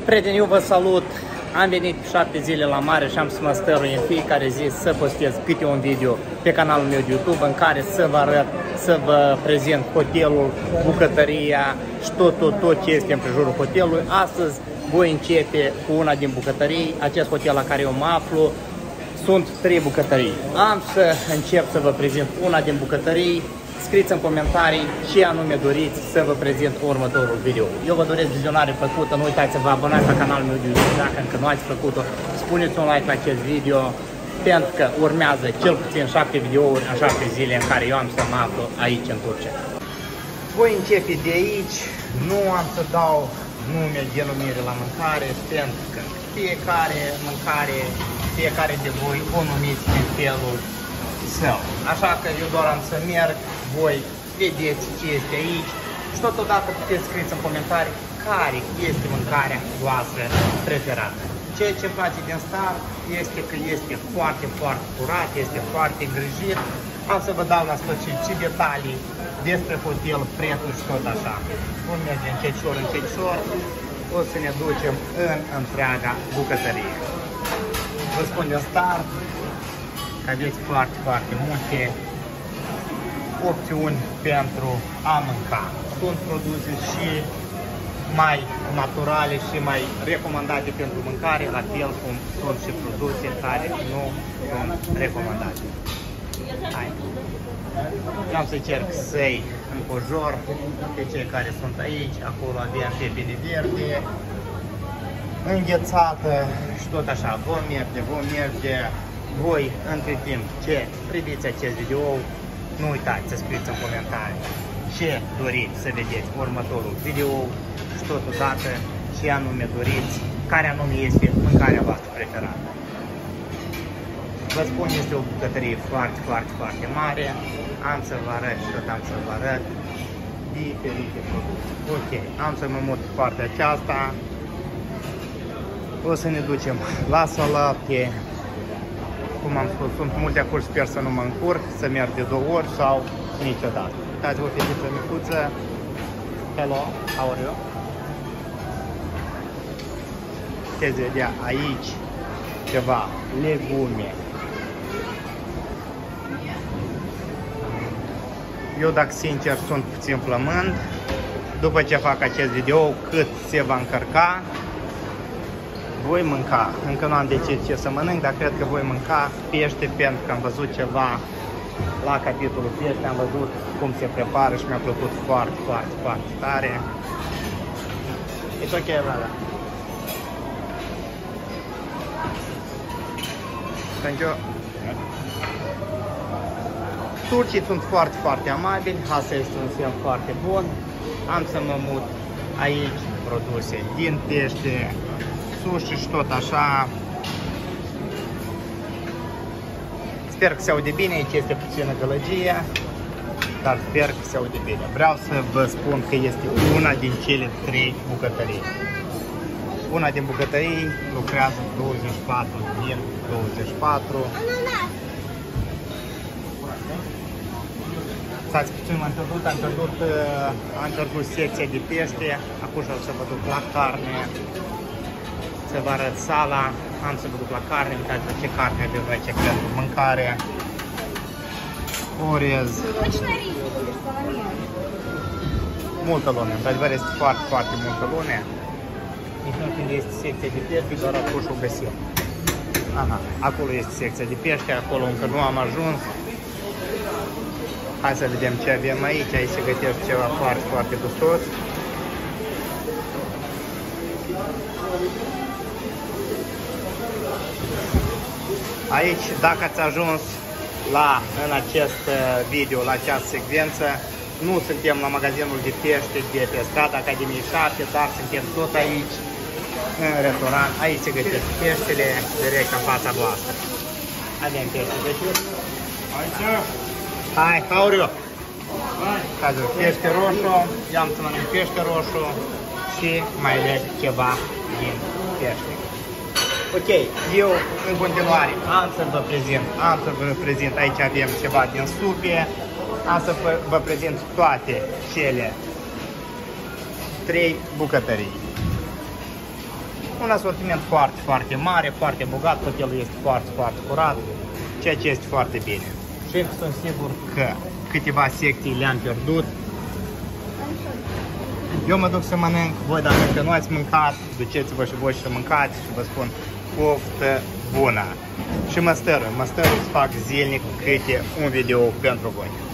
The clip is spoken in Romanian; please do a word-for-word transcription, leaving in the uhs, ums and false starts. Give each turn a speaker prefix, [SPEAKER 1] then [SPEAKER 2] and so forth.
[SPEAKER 1] Prieteni, eu vă salut! Am venit șapte zile la mare și am să mă stărui în fiecare zi să postez câte un video pe canalul meu de YouTube în care să vă arăt, să vă prezint hotelul, bucătăria și tot, tot, tot ce este în prejurul hotelului. Astăzi voi începe cu una din bucătării, acest hotel la care eu mă aflu. Sunt trei bucătării. Am să încep să vă prezint una din bucătării. Scrieți în comentarii ce anume doriți să vă prezint următorul video. Eu vă doresc vizionare plăcută, nu uitați să vă abonați la canalul meu de YouTube dacă încă nu ați făcut-o. Spuneți un like la acest video, pentru că urmează cel puțin șapte videouri în șapte zile în care eu am să mă aflu aici în Turcia. Voi începe de aici, nu am să dau nume, denumire la mâncare, pentru că fiecare mâncare, fiecare de voi o numiți în felul său. Așa că eu doar am să merg, voi vedeți ce este aici și totodată puteți scrieți în comentarii care este mâncarea voastră preferată. Ceea ce îmi place din start este că este foarte, foarte curat, este foarte îngrijit. Am să vă dau la sfârșit și detalii despre hotel, prețul și tot așa. Vom merge încetșor, încetșor, o să ne ducem în întreaga bucătărie. Vă spun din start că aveți foarte, foarte multe opțiuni pentru a mânca. Sunt produse și mai naturale și mai recomandate pentru mâncare, la fel cum sunt și produse care nu sunt recomandate. Hai. Eu am să încerc să-i împojor pe cei care sunt aici. Acolo avem pepene verde, înghețată și tot așa. Vom merge, vom merge. Voi, între timp ce priviți acest video, nu uitați să scrieți în comentarii ce doriți să vedeți următorul video și totodată ce anume doriți, care anume este mâncarea voastră preferată. Vă spun, este o bucătărie foarte, foarte, foarte mare. Am să vă arăt și tot am să vă arăt diferite produse. Ok, am să mă mut pe partea aceasta. O să ne ducem la salate. Cum am spus, sunt multe acolo, sper să nu mă încurc, să merg de două ori sau niciodată. Uitați-vă, fetiță micuță. Hello, how are you? Puteți vedea aici ceva legume. Eu, dacă sincer, sunt puțin flămând. După ce fac acest video, cât se va încărca, voi mânca. Încă nu am decis ce să mănânc, dar cred că voi mânca pește, pentru că am văzut ceva la capitolul pește, am văzut cum se prepară și mi-a plăcut foarte, foarte, foarte tare. It's ok, brother. Thank you. Turcii sunt foarte, foarte amabili, asta este un semn foarte bun. Am să mă mut aici produse din pește, sushi și tot așa. Sper că se aude bine, aici este puțină gălăgie, dar sper că se aude bine. Vreau să vă spun că este una din cele trei bucătării. Una din bucătării lucrează douăzeci și patru din douăzeci și patru. Stați puțin, am pierdut, am pierdut, am pierdut secția de pește. Acum o să vă duc la carne. Să vă arăt sala, am să vă duc la carne, uitați-vă ce carne avem aici pentru mâncare. Orez. Multă lume, într-adevăr este foarte, foarte multă lume. Nici nu când este secția de pește, doar acolo și-o găsim. Aha, acolo este secția de pește, acolo încă nu am ajuns. Hai să vedem ce avem aici, aici se gătește ceva foarte, foarte gustos. Aici, dacă ați ajuns la, în acest video, la această secvență, nu suntem la magazinul de pește de pe strada Academiei șapte, dar suntem tot aici, în restaurant. Aici se gătesc peștele direct în fața voastră. Avem pește gătit. Hai, how are you? Pește roșu, eu am să mănânc pește roșu și mai leg ceva din pește. Ok, eu în continuare am să vă prezint, am să vă prezint, aici avem ceva din supe, am să vă, vă prezint toate cele trei bucătării. Un asortiment foarte, foarte mare, foarte bogat, hotelul este foarte, foarte curat, ceea ce este foarte bine. Și sunt sigur că câteva secții le-am pierdut. Eu mă duc să mănânc, voi dacă încă nu ați mâncat, duceți-vă și voi să mâncați și vă spun poftă bună. Și mă stărui, mă stărui să fac zilnic câte un video pentru voi.